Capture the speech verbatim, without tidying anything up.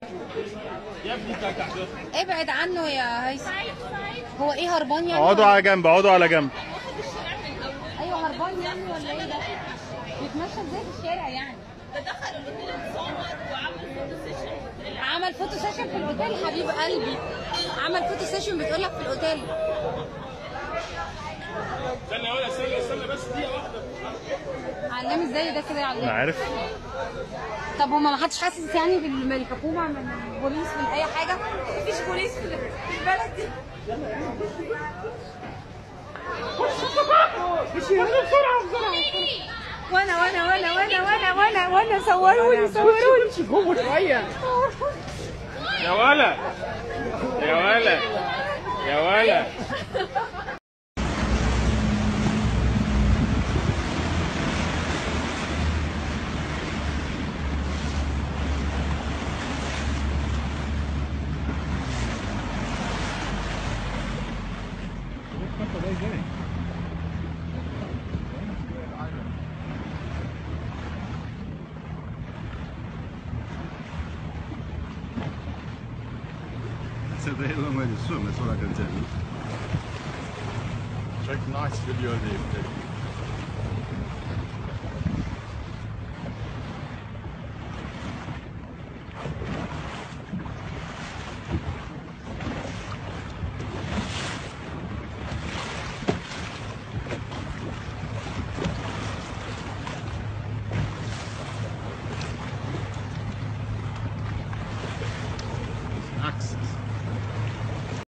ابعد عنه يا هيثم. هو ايه هربان يعني؟ اقعدوا على جنب، اقعدوا على جنب. ايوه هربان يعني ولا ايه ده؟ بيتمشى ازاي في الشارع يعني؟ ده دخل الاوتيل اتصور وعمل فوتو سيشن. عمل فوتو سيشن في الاوتيل حبيب قلبي. عمل فوتو سيشن بتقول لك في الاوتيل. استنى يا ولا استنى استنى بس دقيقة واحدة. علمي ازاي ده كده يعلمي؟ انا عارف. طب هما ما حدش حاسس يعني بالحكومه من البوليس من اي حاجه؟ مفيش بوليس في البلد دي. خش يلا بسرعة بسرعة. وانا وانا وانا وانا وانا وانا وانا صوروني صوروني. امشي جوه شوية. يا ولا يا ولا يا ولا. Se vede come nessuno, solo che c'è. Check nice video di